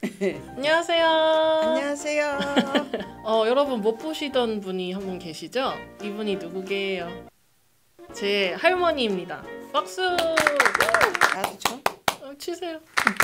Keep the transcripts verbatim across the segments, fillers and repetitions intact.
안녕하세요. 안녕하세요. 어, 여러분 못 보시던 분이 한 분 계시죠? 이분이 누구게요? 제 할머니입니다. 박수! 나도 쳐? 어, 치세요.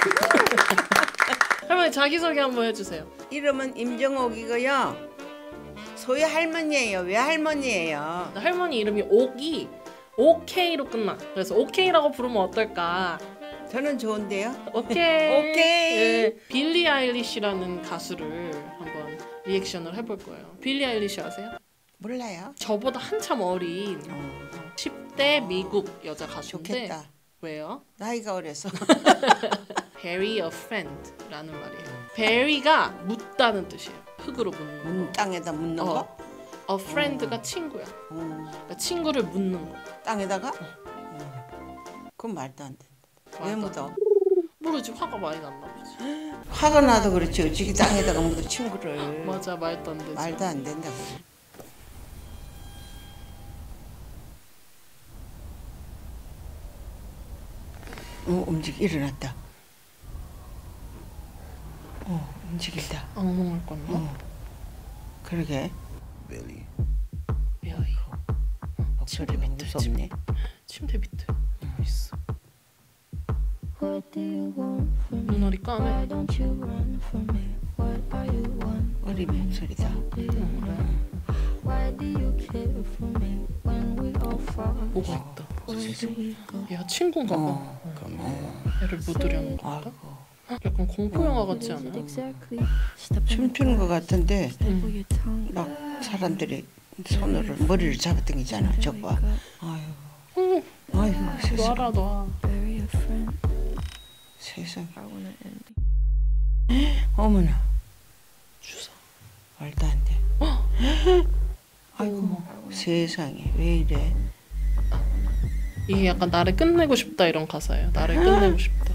할머니 자기소개 한번 해주세요. 이름은 임정옥이고요. 소위 할머니예요. 왜 할머니예요? 할머니 이름이 옥이 오케이로 끝나. 그래서 오케이라고 부르면 어떨까? 저는 좋은데요. 오케이. 오케이. 네, 빌리 아일리시라는 가수를 한번 리액션을 해볼 거예요. 빌리 아일리시 아세요? 몰라요. 저보다 한참 어린 어, 십 대 미국 여자 가수인데. 좋겠다. 왜요? 나이가 어려서. Bury a friend라는 말이에요. bury가 묻다는 뜻이에요. 흙으로 묻는 거. 문 땅에다 묻는 어. 거? A friend가 친구야. 어. 그러니까 친구를 묻는 거. 땅에다가? 어. 그건 말도 안 된다. 왜 묻어? 모르지, 화가 많이 났나 보지. 화가 나도 그렇지. 어찌 땅에다가 묻어 친구를. 맞아, 말도 안 되지. 말도 안 된다고. 어, 움직 일어났다. 어, 움직인다. 엉망할 건가? 어. 그러게. Billie. Billie. 목소리가 무섭네. 침대 밑에 있어. 눈알이 까매. 어린 목소리다. 보고 있다. 얘가 친구인가 봐. 어. 어. 얘를 묻으려는 건가? 아이고. 약간 공포 영화 같지 않아? 춤추는 것 같은데 응. 막 사람들이 손으로 머리를 잡아당기잖아. 저거 봐. 아유. 응. 아이고 세상. 놔라 놔. 세상에. 어머나. 주사. 말도 안 돼. 아이고 세상에 왜 이래. 이게 약간 나를 끝내고 싶다 이런 가사예요. 나를 끝내고 싶다.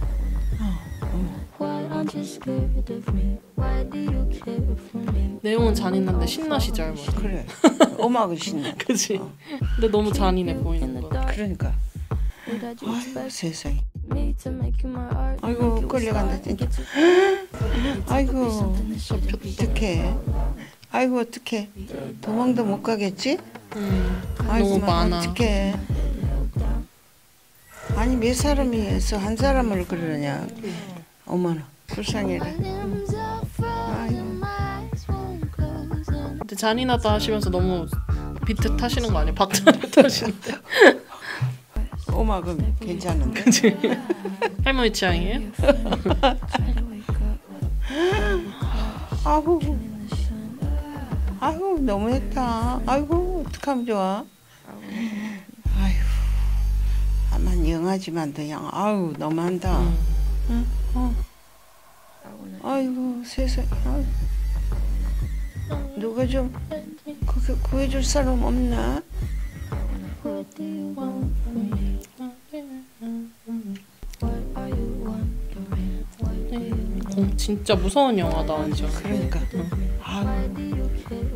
내용은 잔인한데 신나시죠 할머니? 그래. 음악은 신나. 그치? 어. 근데 너무 잔인해 보이는 거. 그러니까. 아이고 세상에. 아이고 끌려간다 진짜. 아이고 어떡해. 아이고 어떡해. 도망도 못 가겠지? 음, 아이고 너무 많아. 어떡해. 아니 몇 사람이 해서 한 사람을 그러냐. 어머나 불쌍해라. 아이고. 근데 잔인하다 하시면서 너무 비트 타시는 거 아니에요? 박자를 타시는데. 음악은 괜찮은데. 그치? 할머니 취향이에요? 아이고. 아이고 너무했다. 아이고 어떡하면 좋아. 아이고. 아만 영하지만 더 영. 아이고 너무한다. 음. 응? 어. 아이고 세상에. 아이고. 누가 좀 그, 구해줄 사람 없나? 어, 진짜 무서운 영화다 완전. 그러니까. 응. 아이고.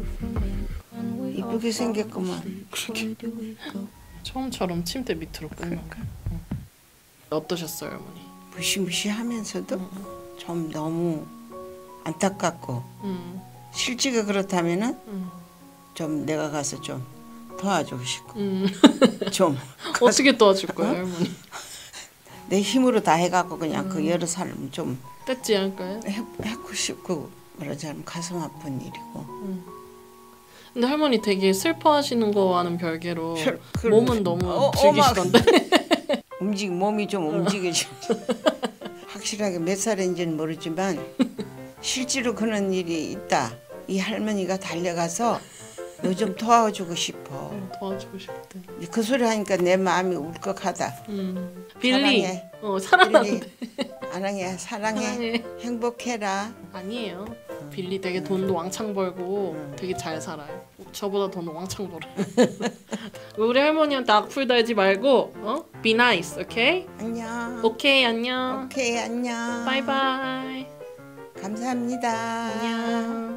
이쁘게 생겼구만. 그러게. 처음처럼 침대 밑으로 끌면. 응. 어떠셨어요 할머니? 무시무시하면서도 응. 좀 너무 안타깝고 응. 실제가 그렇다면은 응. 좀 내가 가서 좀 도와주고 싶고 응. 좀 어떻게 도와줄 거예요 할머니? 내 힘으로 다 해갖고 그냥 음. 그 여러 사람 좀 뗐지 않을까요? 해, 하고 싶고 말하자면 가슴 아픈 일이고. 응. 근데 할머니 되게 슬퍼하시는 거와는 별개로 별- 그- 몸은 너무 어, 즐기시던데. 움직 몸이 좀 움직여지. 확실하게 몇 살인지는 모르지만 실제로 그런 일이 있다. 이 할머니가 달려가서 너 좀 도와주고 싶어. 응, 도와주고 싶대. 그 소리 하니까 내 마음이 울컥하다. 음. 빌리. 사랑해. 어 사랑한대. 사랑해, 사랑해, 사랑해. 행복해라. 아니에요. 빌리 되게 돈도 왕창 벌고 음. 되게 잘 살아요. 저보다 돈 왕창 벌어. 우리 할머니한테 악플 달지 말고 어? Be nice, 오케이? 안녕. 오케이 안녕. 오케이 안녕. 바이바이. 감사합니다. 안녕.